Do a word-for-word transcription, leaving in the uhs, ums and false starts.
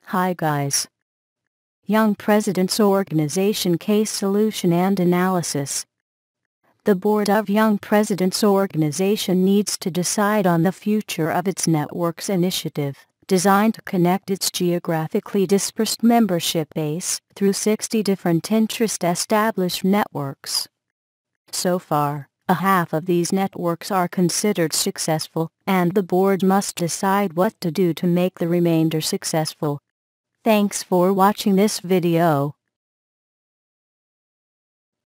Hi guys. Young Presidents Organization Case Solution and Analysis. The board of Young Presidents Organization needs to decide on the future of its networks initiative, designed to connect its geographically dispersed membership base through sixty different interest-established networks. So far, a half of these networks are considered successful, and the board must decide what to do to make the remainder successful. Thanks for watching this video.